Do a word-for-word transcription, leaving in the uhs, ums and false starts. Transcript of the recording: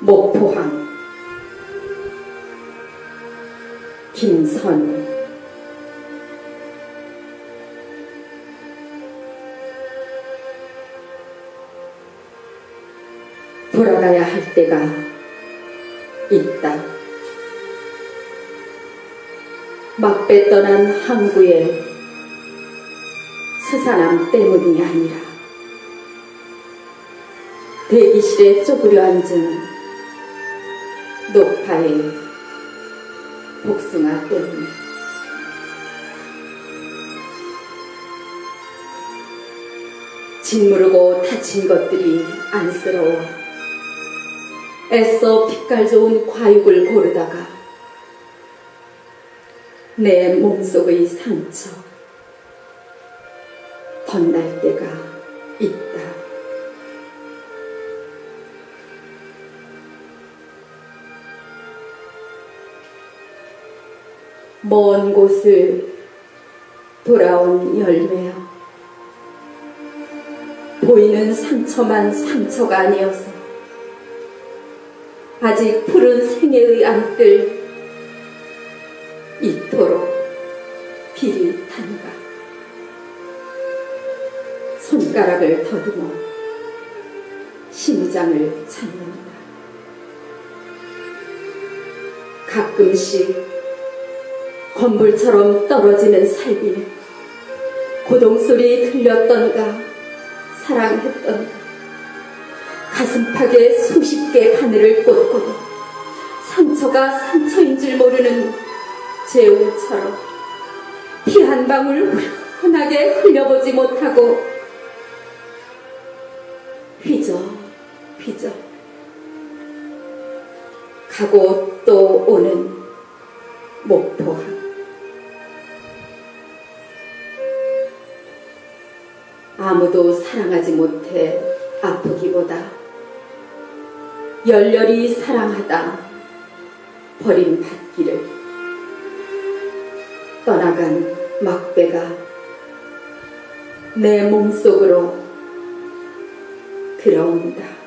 목포항 김선우. 돌아가야 할 때가 있다. 막배 떠난 항구의 스산함 때문이 아니라 대기실에 쪼그려 앉은 녹파의 복숭아 때문에. 짓무르고 다친 것들이 안쓰러워 애써 빛깔 좋은 과육을 고르다가 내 몸속의 상처 덧날 때가 있다. 먼 곳을 돌아온 열매여, 보이는 상처만 상처가 아니어서 아직 푸른 생애의 안뜰 이토록 비릿한가. 손가락을 더듬어 심장을 찾는다. 가끔씩 건불처럼 떨어지는 살기는 고동소리 들렸던가 사랑했던가 가슴팍에 수십 개 바늘을 꽂고도 상처가 상처인 줄 모르는 재우처럼 피 한 방울 흔하게 흘려보지 못하고 휘저 휘저 가고 또 오는 목포항. 아무도 사랑하지 못해 아프기보다 열렬히 사랑하다 버림받기를 떠나간 막배가 내 몸속으로 들어온다.